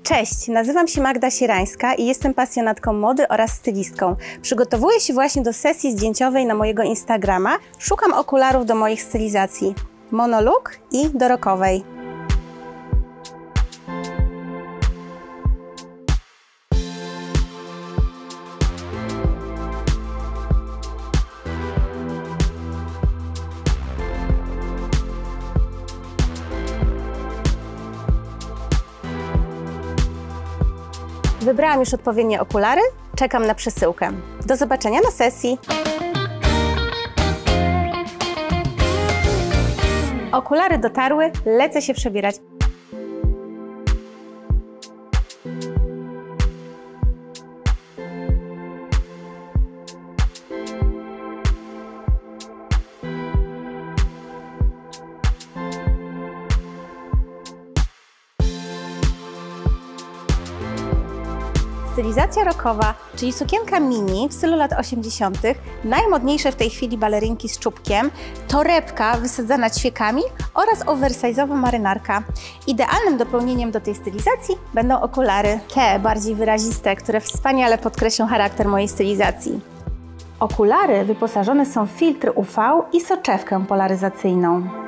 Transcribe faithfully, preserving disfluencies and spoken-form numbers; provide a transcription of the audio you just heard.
Cześć, nazywam się Magda Sierańska i jestem pasjonatką mody oraz stylistką. Przygotowuję się właśnie do sesji zdjęciowej na mojego Instagrama. Szukam okularów do moich stylizacji monolook i do rockowej. Wybrałam już odpowiednie okulary, czekam na przesyłkę. Do zobaczenia na sesji! Okulary dotarły, lecę się przebierać. Stylizacja rockowa, czyli sukienka mini w stylu lat osiemdziesiątych, najmodniejsze w tej chwili balerynki z czubkiem, torebka wysadzana ćwiekami oraz oversize'owa marynarka. Idealnym dopełnieniem do tej stylizacji będą okulary, te bardziej wyraziste, które wspaniale podkreślą charakter mojej stylizacji. Okulary wyposażone są w filtr U V i soczewkę polaryzacyjną.